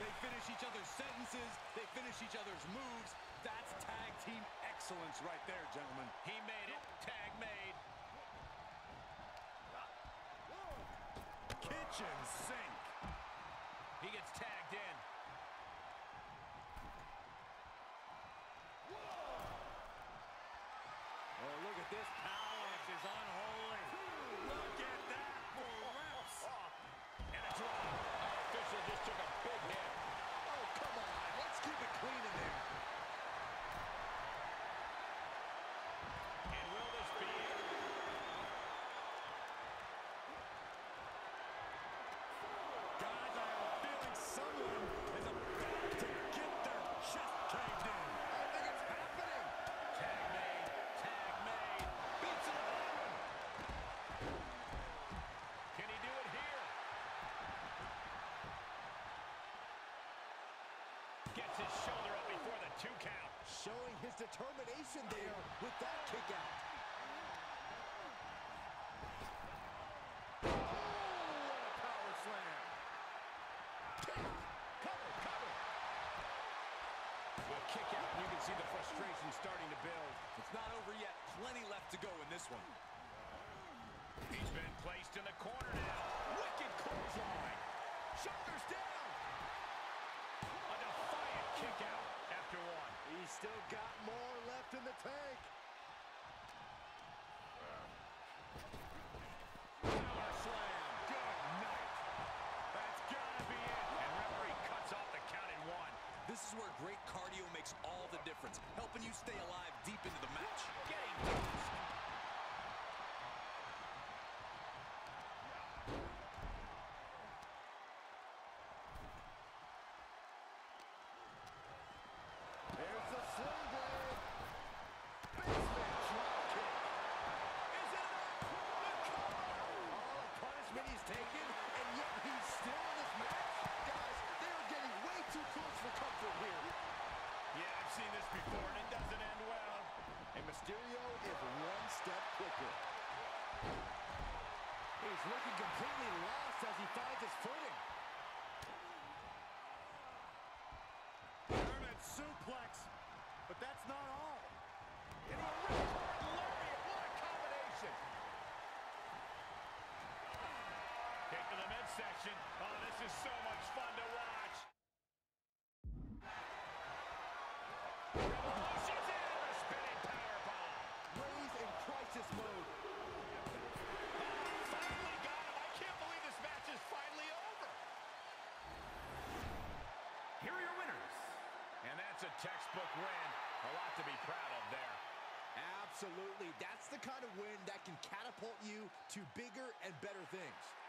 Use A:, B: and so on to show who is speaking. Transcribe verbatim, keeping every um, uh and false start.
A: They finish each other's sentences. They finish each other's moves. That's tag team excellence right there, gentlemen.
B: He made it. Tag made.
A: Kitchen sink.
B: He gets tagged in.
A: Oh, look at this power.
B: This is unholy.
A: Look at that for reps.
B: And a drop. Our official just took a big hit.
A: Oh, come on. Let's keep it clean in there.
B: And will this be it?
A: Guys, I have a feeling someone is about to get their chest caved in. I think it's happening.
B: Tag made. Tag made. Beats him hard. Can he do it here? Gets his shoulder up before the two count.
A: Showing his determination there with that kick out. Oh, what a power slam. Kick. Cover, cover.
B: A kick out, and you can see the frustration starting to build.
A: It's not over yet. Plenty left to go in this one.
B: He's been placed in the corner now.
A: Wicked clothesline. Shoulders down.
B: A defiant kick out after one.
A: He's still got more left in the tank. Power slam. Good night.
B: That's gotta be it. And referee cuts off the count in one.
C: This is where great cardio makes all the difference, helping you stay alive deep into the match.
B: Getting tossed.
A: There's the sling blade. Basement drop kick. Is it enough? The cover. All the punishment he's taken, and yet he's still in this match. Guys, they are getting way too close for comfort here.
B: Yeah, I've seen this before, and it doesn't end well.
A: And Mysterio is one step quicker. He's looking completely lost as he finds his footing. German suplex, but that's not all. Into a ripcord lariat, what a combination.
B: Kick to the midsection. Oh, this is so much fun to watch. Revolution's in the spinning powerbomb.
A: Ray's in crisis mode.
B: Finally got him. I can't believe this match is finally over. Here are your winners. And that's a textbook win. A lot to be proud of there.
A: Absolutely. That's the kind of win that can catapult you to bigger and better things.